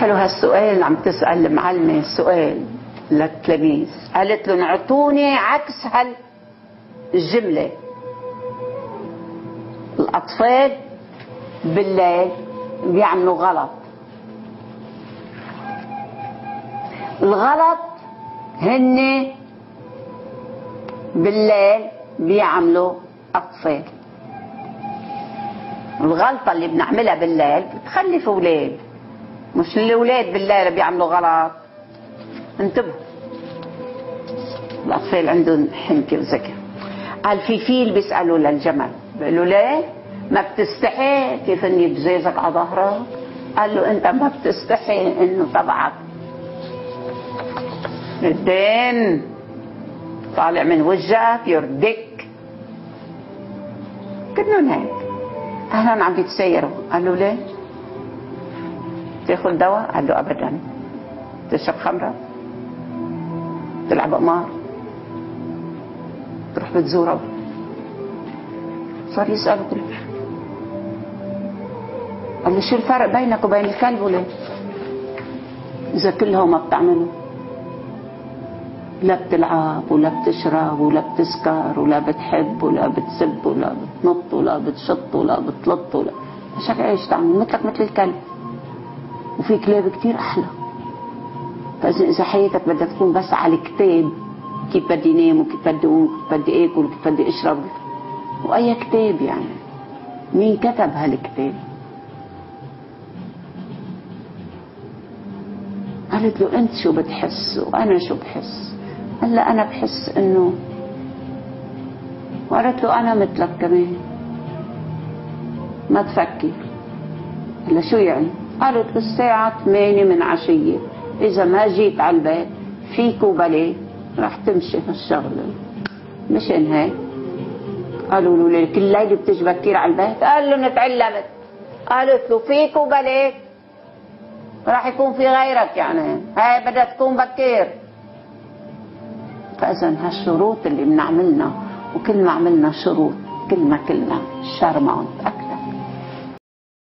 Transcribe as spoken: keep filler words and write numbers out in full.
حلو هالسؤال اللي عم تسأل المعلمة سؤال للتلاميذ. قالت له اعطوني عكس هالجملة. الأطفال بالليل بيعملوا غلط. الغلط هن بالليل بيعملوا أطفال. الغلطة اللي بنعملها بالليل بتخلف أولاد، مش الأولاد بالليل بيعملوا غلط. انتبهوا، الأطفال عندهم حنكة وذكاء. قال في فيل بيسألوا للجمل، بيقولوا ليه ما بتستحي كيف اني بزيزك على ظهرك؟ قال له انت ما بتستحي انه تبعك الدين طالع من وجهك يردك. كلهم هيك. اهلا عم بيتسيروا. قال له ليه؟ تاخذ دواء؟ قال له ابدا. تشرب خمره؟ تلعب قمار؟ تروح بتزوره؟ صار يسأله كل شيء. قال له شو الفرق بينك وبين الكلب وليه؟ إذا كلهم ما بتعملوا، لا بتلعب ولا بتشرب ولا بتسكر ولا بتحب ولا بتسب ولا بتنط ولا بتشط ولا بتلط ولا مشان ايش تعمل؟ مثلك مثل الكلب. وفي كلاب كتير أحلى. فإذا إذا حياتك بدها تكون بس على الكتاب، كيف بدي نام وكيف بدي أقوم وكيف بدي آكل وكيف بدي أشرب، وأي كتاب يعني؟ مين كتب هالكتاب؟ قالت له أنت شو بتحس وأنا شو بحس؟ قال لا أنا بحس إنه. وقالت له أنا مثلك كمان ما تفكر. قال له شو يعني؟ قالت الساعة ثمانية من عشية إذا ما جيت على البيت فيك وبلي رح تمشي هالشغلة. مشان هيك قالوا له ليه كل ليلة بتجي بكير على البيت؟ قال له نتعلمت. قالت له فيك وبليك راح يكون في غيرك، يعني هاي بدها تكون بكير. فإذا هالشروط اللي بنعملنا، وكل ما عملنا شروط كل ما كلنا شارمانت أكثر.